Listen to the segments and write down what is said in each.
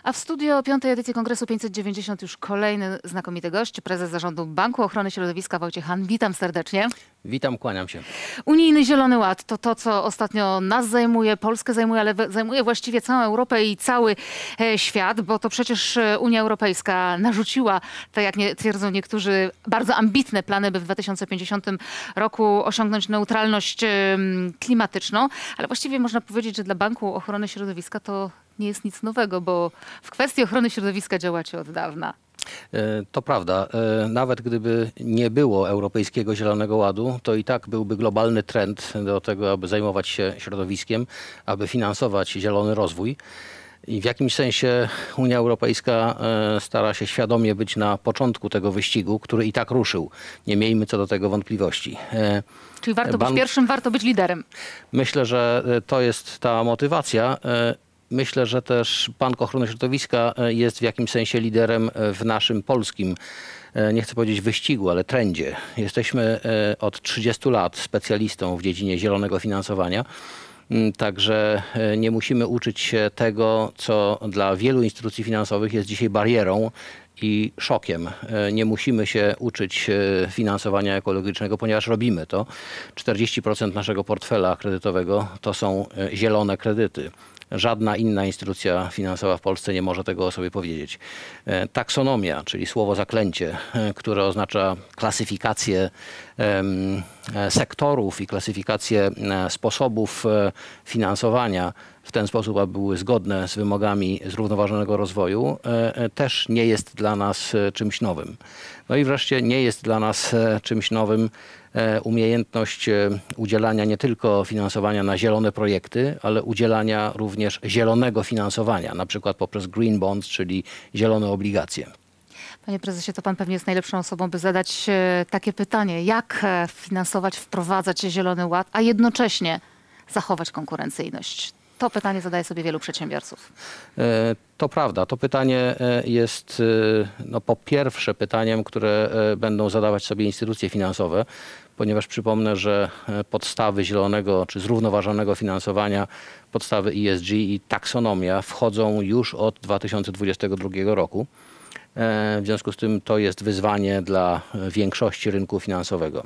A w studio piątej edycji Kongresu 590 już kolejny znakomity gość, prezes Zarządu Banku Ochrony Środowiska Wojciech Hann. Witam serdecznie. Witam, kłaniam się. Unijny Zielony Ład to to, co ostatnio nas zajmuje, Polskę zajmuje, ale zajmuje właściwie całą Europę i cały świat, bo to przecież Unia Europejska narzuciła, tak jak twierdzą niektórzy, bardzo ambitne plany, by w 2050 roku osiągnąć neutralność klimatyczną. Ale właściwie można powiedzieć, że dla Banku Ochrony Środowiska to nie jest nic nowego, bo w kwestii ochrony środowiska działacie od dawna. To prawda. Nawet gdyby nie było Europejskiego Zielonego Ładu, to i tak byłby globalny trend do tego, aby zajmować się środowiskiem, aby finansować zielony rozwój. I w jakimś sensie Unia Europejska stara się świadomie być na początku tego wyścigu, który i tak ruszył. Nie miejmy co do tego wątpliwości. Czyli warto być pierwszym, warto być liderem. Myślę, że to jest ta motywacja. Myślę, że też Bank Ochrony Środowiska jest w jakimś sensie liderem w naszym polskim, nie chcę powiedzieć wyścigu, ale trendzie. Jesteśmy od 30 lat specjalistą w dziedzinie zielonego finansowania. Także nie musimy uczyć się tego, co dla wielu instytucji finansowych jest dzisiaj barierą i szokiem. Nie musimy się uczyć finansowania ekologicznego, ponieważ robimy to. 40% naszego portfela kredytowego to są zielone kredyty. Żadna inna instytucja finansowa w Polsce nie może tego o sobie powiedzieć. Taksonomia, czyli słowo zaklęcie, które oznacza klasyfikację sektorów i klasyfikację sposobów finansowania w ten sposób, aby były zgodne z wymogami zrównoważonego rozwoju, też nie jest dla nas czymś nowym. No i wreszcie nie jest dla nas czymś nowym umiejętność udzielania nie tylko finansowania na zielone projekty, ale udzielania również zielonego finansowania, na przykład poprzez green bonds, czyli zielone obligacje. Panie prezesie, to pan pewnie jest najlepszą osobą, by zadać takie pytanie. Jak finansować, wprowadzać Zielony Ład, a jednocześnie zachować konkurencyjność? To pytanie zadaje sobie wielu przedsiębiorców. To prawda. To pytanie jest po pierwsze pytaniem, które będą zadawać sobie instytucje finansowe, ponieważ przypomnę, że podstawy zielonego czy zrównoważonego finansowania, podstawy ESG i taksonomia wchodzą już od 2022 roku. W związku z tym to jest wyzwanie dla większości rynku finansowego.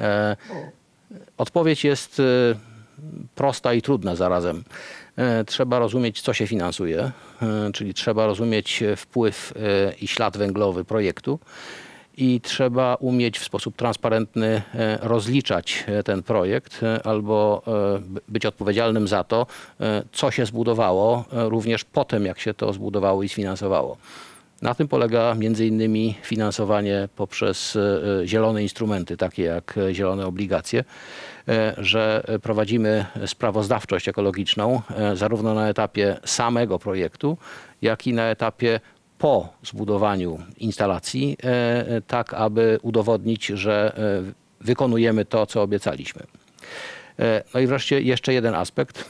Odpowiedź jest prosta i trudna zarazem. Trzeba rozumieć, co się finansuje, czyli trzeba rozumieć wpływ i ślad węglowy projektu i trzeba umieć w sposób transparentny rozliczać ten projekt albo być odpowiedzialnym za to, co się zbudowało, również po tym, jak się to zbudowało i sfinansowało. Na tym polega między innymi finansowanie poprzez zielone instrumenty, takie jak zielone obligacje, że prowadzimy sprawozdawczość ekologiczną zarówno na etapie samego projektu, jak i na etapie po zbudowaniu instalacji, tak aby udowodnić, że wykonujemy to, co obiecaliśmy. No i wreszcie jeszcze jeden aspekt.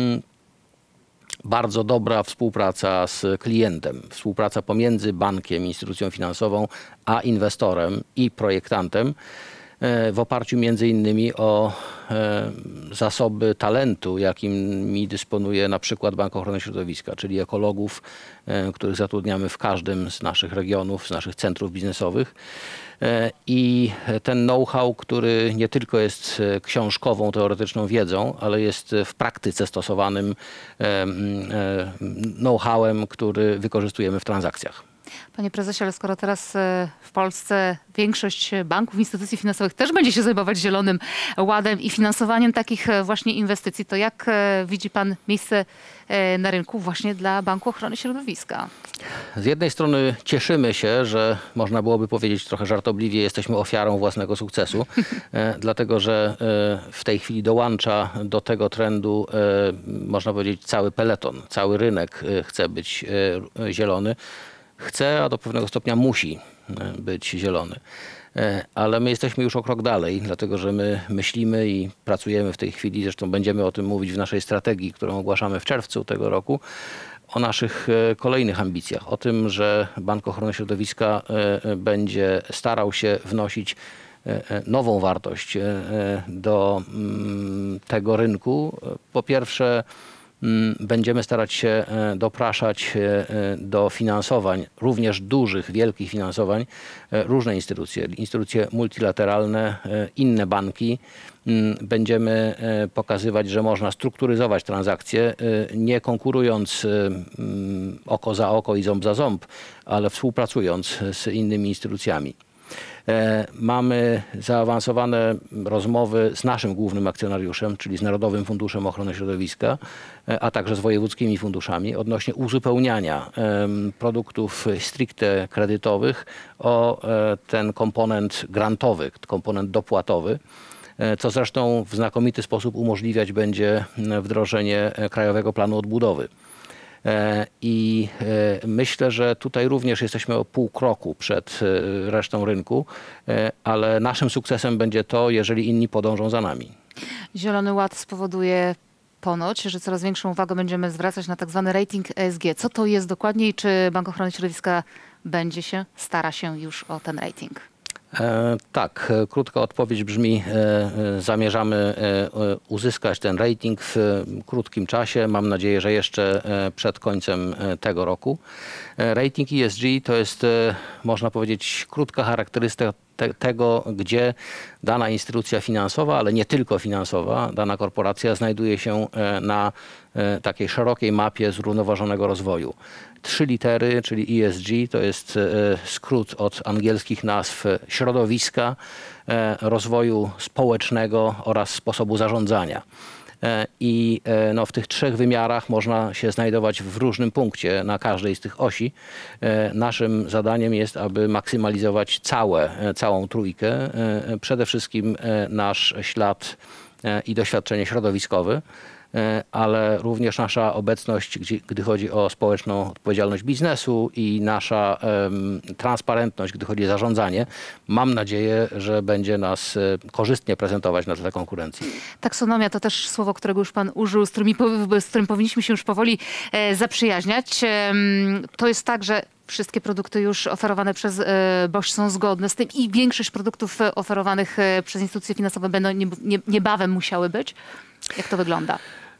Bardzo dobra współpraca z klientem, współpraca pomiędzy bankiem, instytucją finansową, a inwestorem i projektantem w oparciu między innymi o zasoby talentu, jakimi dysponuje na przykład Bank Ochrony Środowiska, czyli ekologów, których zatrudniamy w każdym z naszych regionów, z naszych centrów biznesowych. I ten know-how, który nie tylko jest książkową, teoretyczną wiedzą, ale jest w praktyce stosowanym know-howem, który wykorzystujemy w transakcjach. Panie prezesie, ale skoro teraz w Polsce większość banków, instytucji finansowych też będzie się zajmować Zielonym Ładem i finansowaniem takich właśnie inwestycji, to jak widzi pan miejsce na rynku właśnie dla Banku Ochrony Środowiska? Z jednej strony cieszymy się, że można byłoby powiedzieć trochę żartobliwie, jesteśmy ofiarą własnego sukcesu, dlatego że w tej chwili dołącza do tego trendu, można powiedzieć, cały peleton, cały rynek chce być zielony. Chce, a do pewnego stopnia musi być zielony. Ale my jesteśmy już o krok dalej, dlatego że my myślimy i pracujemy w tej chwili, zresztą będziemy o tym mówić w naszej strategii, którą ogłaszamy w czerwcu tego roku, o naszych kolejnych ambicjach. O tym, że Bank Ochrony Środowiska będzie starał się wnosić nową wartość do tego rynku. Po pierwsze Będziemy starać się dopraszać do finansowań, również dużych, wielkich finansowań, różne instytucje multilateralne, inne banki. Będziemy pokazywać, że można strukturyzować transakcje, nie konkurując oko za oko i ząb za ząb, ale współpracując z innymi instytucjami. Mamy zaawansowane rozmowy z naszym głównym akcjonariuszem, czyli z Narodowym Funduszem Ochrony Środowiska, a także z wojewódzkimi funduszami odnośnie uzupełniania produktów stricte kredytowych o ten komponent grantowy, komponent dopłatowy, co zresztą w znakomity sposób umożliwiać będzie wdrożenie Krajowego Planu Odbudowy. I myślę, że tutaj również jesteśmy o pół kroku przed resztą rynku, ale naszym sukcesem będzie to, jeżeli inni podążą za nami. Zielony Ład spowoduje ponoć, że coraz większą uwagę będziemy zwracać na tak zwany rating ESG. Co to jest dokładnie i czy Bank Ochrony Środowiska stara się już o ten rating? Tak, krótka odpowiedź brzmi, zamierzamy uzyskać ten rating w krótkim czasie. Mam nadzieję, że jeszcze przed końcem tego roku. Rating ESG to jest, można powiedzieć, krótka charakterystyka tego, gdzie dana instytucja finansowa, ale nie tylko finansowa, dana korporacja znajduje się na takiej szerokiej mapie zrównoważonego rozwoju. 3 litery, czyli ESG, to jest skrót od angielskich nazw środowiska, rozwoju społecznego oraz sposobu zarządzania. I no, w tych 3 wymiarach można się znajdować w różnym punkcie na każdej z tych osi. Naszym zadaniem jest, aby maksymalizować całą trójkę. Przede wszystkim nasz ślad i doświadczenie środowiskowe, ale również nasza obecność, gdy chodzi o społeczną odpowiedzialność biznesu i nasza transparentność, gdy chodzi o zarządzanie. Mam nadzieję, że będzie nas korzystnie prezentować na tle konkurencji. Taksonomia to też słowo, którego już pan użył, z którym powinniśmy się już powoli zaprzyjaźniać. To jest tak, że wszystkie produkty już oferowane przez Bosch są zgodne z tym i większość produktów oferowanych przez instytucje finansowe będą niebawem musiały być. Jak to wygląda?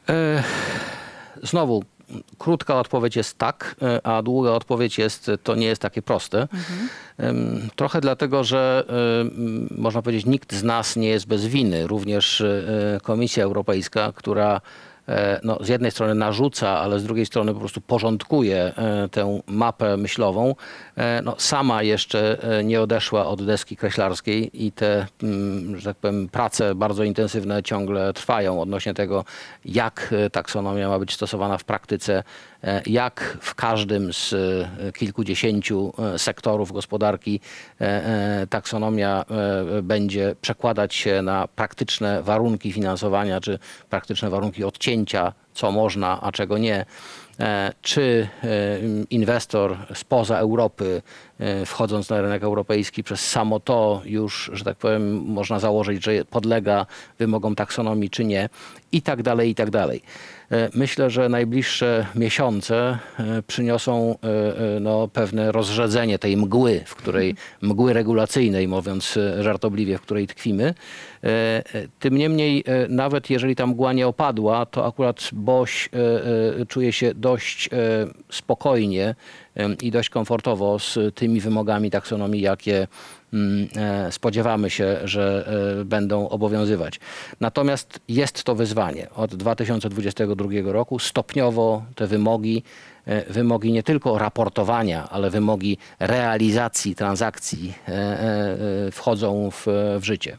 Znowu, krótka odpowiedź jest tak, a długa odpowiedź jest, to nie jest takie proste. Trochę dlatego, że można powiedzieć, nikt z nas nie jest bez winy. Również Komisja Europejska, która no, z jednej strony narzuca, ale z drugiej strony po prostu porządkuje tę mapę myślową. No, sama jeszcze nie odeszła od deski kreślarskiej i te, że tak powiem, prace bardzo intensywne ciągle trwają odnośnie tego, jak taksonomia ma być stosowana w praktyce, jak w każdym z kilkudziesięciu sektorów gospodarki taksonomia będzie przekładać się na praktyczne warunki finansowania, czy praktyczne warunki odcięcia, co można, a czego nie. Czy inwestor spoza Europy, wchodząc na rynek europejski, przez samo to już, że tak powiem, można założyć, że podlega wymogom taksonomii, czy nie, i tak dalej, i tak dalej. Myślę, że najbliższe miesiące przyniosą no, pewne rozrzedzenie tej mgły, mgły regulacyjnej, mówiąc żartobliwie, w której tkwimy. Tym niemniej, nawet jeżeli ta mgła nie opadła, to akurat Bosch czuje się dość spokojnie i dość komfortowo z tymi wymogami taksonomii, jakie spodziewamy się, że będą obowiązywać. Natomiast jest to wyzwanie. Od 2022 roku stopniowo te wymogi nie tylko raportowania, ale wymogi realizacji transakcji wchodzą w życie.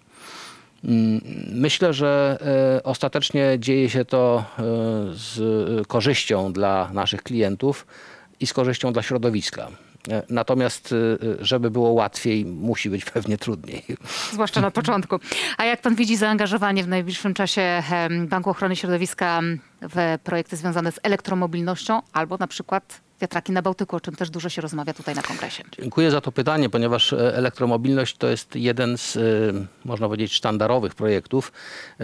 Myślę, że ostatecznie dzieje się to z korzyścią dla naszych klientów i z korzyścią dla środowiska. Natomiast, żeby było łatwiej, musi być pewnie trudniej. Zwłaszcza na początku. A jak pan widzi zaangażowanie w najbliższym czasie Banku Ochrony Środowiska w projekty związane z elektromobilnością albo na przykład wiatraki na Bałtyku, o czym też dużo się rozmawia tutaj na kongresie? Dziękuję za to pytanie, ponieważ elektromobilność to jest jeden z, można powiedzieć, sztandarowych projektów,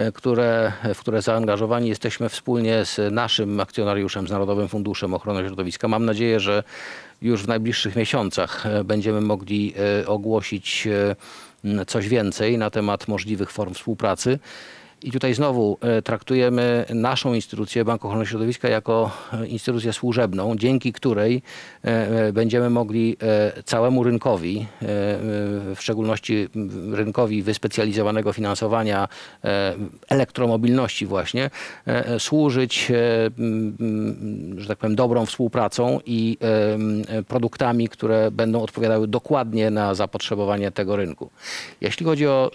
w które zaangażowani jesteśmy wspólnie z naszym akcjonariuszem, z Narodowym Funduszem Ochrony Środowiska. Mam nadzieję, że już w najbliższych miesiącach będziemy mogli ogłosić coś więcej na temat możliwych form współpracy. I tutaj znowu traktujemy naszą instytucję, Bank Ochrony Środowiska, jako instytucję służebną, dzięki której będziemy mogli całemu rynkowi, w szczególności rynkowi wyspecjalizowanego finansowania elektromobilności właśnie, służyć, że tak powiem, dobrą współpracą i produktami, które będą odpowiadały dokładnie na zapotrzebowanie tego rynku. Jeśli chodzi o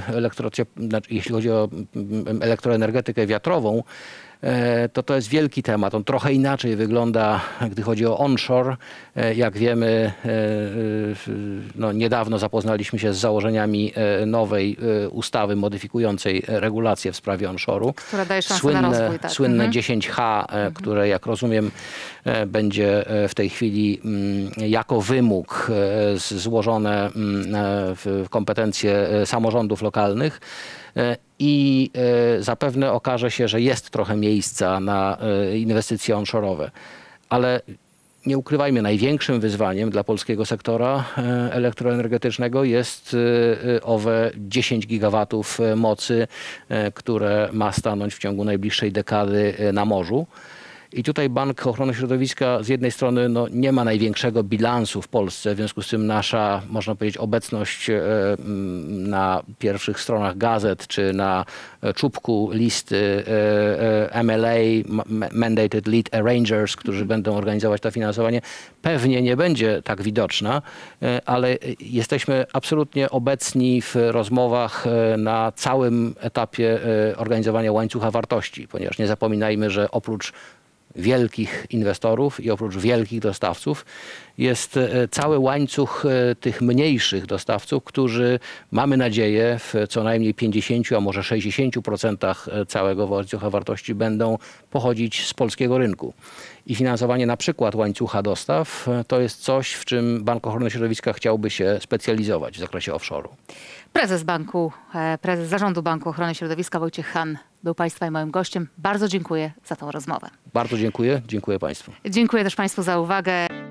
elektroenergetykę wiatrową, to jest wielki temat. On trochę inaczej wygląda, gdy chodzi o onshore. Jak wiemy, niedawno zapoznaliśmy się z założeniami nowej ustawy modyfikującej regulacje w sprawie onshore'u. Która daje szansę na rozwój. Tak. Słynne 10H, które, jak rozumiem, będzie w tej chwili jako wymóg złożone w kompetencje samorządów lokalnych. I zapewne okaże się, że jest trochę miejsca na inwestycje onshore'owe. Ale nie ukrywajmy, największym wyzwaniem dla polskiego sektora elektroenergetycznego jest owe 10 gigawatów mocy, które ma stanąć w ciągu najbliższej dekady na morzu. I tutaj Bank Ochrony Środowiska z jednej strony nie ma największego bilansu w Polsce, w związku z tym nasza, można powiedzieć, obecność na pierwszych stronach gazet czy na czubku listy MLA, Mandated Lead Arrangers, którzy będą organizować to finansowanie, pewnie nie będzie tak widoczna, ale jesteśmy absolutnie obecni w rozmowach na całym etapie organizowania łańcucha wartości, ponieważ nie zapominajmy, że oprócz wielkich inwestorów i oprócz wielkich dostawców jest cały łańcuch tych mniejszych dostawców, którzy, mamy nadzieję, w co najmniej 50, a może 60% całego łańcucha wartości będą pochodzić z polskiego rynku. I finansowanie na przykład łańcucha dostaw to jest coś, w czym Bank Ochrony Środowiska chciałby się specjalizować w zakresie offshore'u. Prezes Zarządu Banku Ochrony Środowiska Wojciech Hann był Państwa i moim gościem. Bardzo dziękuję za tą rozmowę. Bardzo dziękuję. Dziękuję Państwu. Dziękuję też Państwu za uwagę.